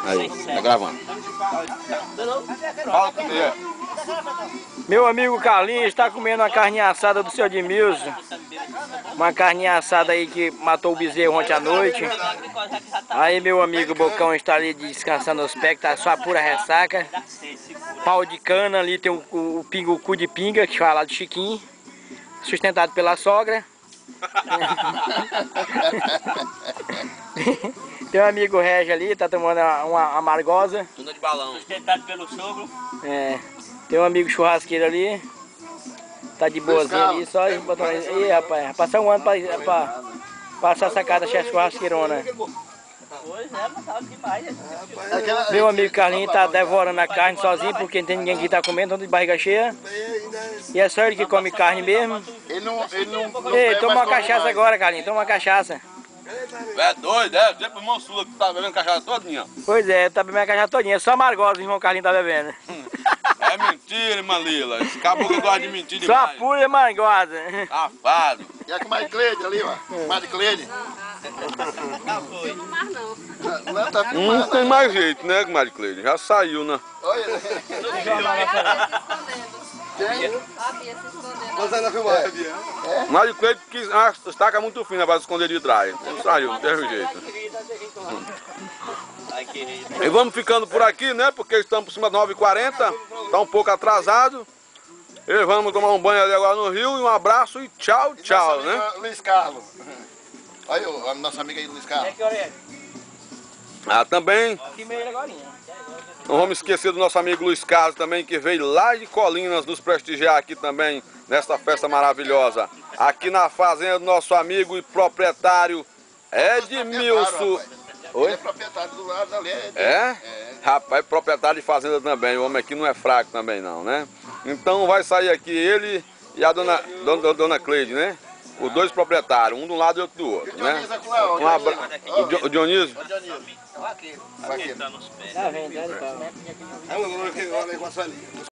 Aí, tá gravando. Fala com ele. Meu amigo Carlinhos está comendo uma carninha assada do seu Edmilson. Uma carninha assada aí que matou o bezerro ontem à noite. Aí meu amigo Bocão está ali descansando os pés, que tá só a pura ressaca. Pau de cana, ali tem o cu de pinga, que fala de Chiquinho. Sustentado pela sogra. Tem um amigo Regi ali, tá tomando uma amargosa. Tuna de balão. Sustentado pelo sogro. É. Tem um amigo churrasqueiro ali. Tá de boazinha ali, só botando. Ih, rapaz, passar um ano pra passar essa casa churrasqueirona. Pois é, mas tava demais. Meu amigo Carlinhos tá devorando a carne sozinho, porque não tem ninguém que tá comendo, tanto de barriga cheia. E é só ele que come carne mesmo. Ele não Ei, toma uma cachaça agora, Carlinhos, toma uma cachaça. É doido, é? Sempre o irmão Sula que tá bebendo cachaça todinha. Pois é, tá bebendo a cachaça todinha, só amargosa o irmão Carlinhos tá bebendo. É mentira, irmã Lila. Esse caboclo gosta de mentir Só demais. pura amargosa. Safado. E a Comadre Cleide ali, ó. Comadre Cleide. Não, tá filmando. Não tem mais jeito, né, comadre Cleide? Já saiu, né? Olha. Quem? Você não filmou? Comadre Cleide quis uma estaca muito fina para se esconder de trás. Não saiu, não teve jeito. E vamos ficando por aqui, né? Porque estamos por cima de 9h40. Tá um pouco atrasado. E vamos tomar um banho ali agora no rio. E um abraço e tchau, tchau, né? Luiz Carlos. Olha o nosso amigo aí, Luiz Carlos. Também. Não vamos esquecer do nosso amigo Luiz Carlos também, que veio lá de Colinas nos prestigiar aqui também, nesta festa maravilhosa. Aqui na fazenda do nosso amigo e proprietário Edmilson. Ele é proprietário do lado ali. É? Rapaz, proprietário de fazenda também. O homem aqui não é fraco também não, né? Então vai sair aqui ele e a dona Cleide, né? Os dois proprietários, um de um lado e outro do outro, né? O Dionísio? O vaqueiro. Tá nos pés. Tá vendo, tá.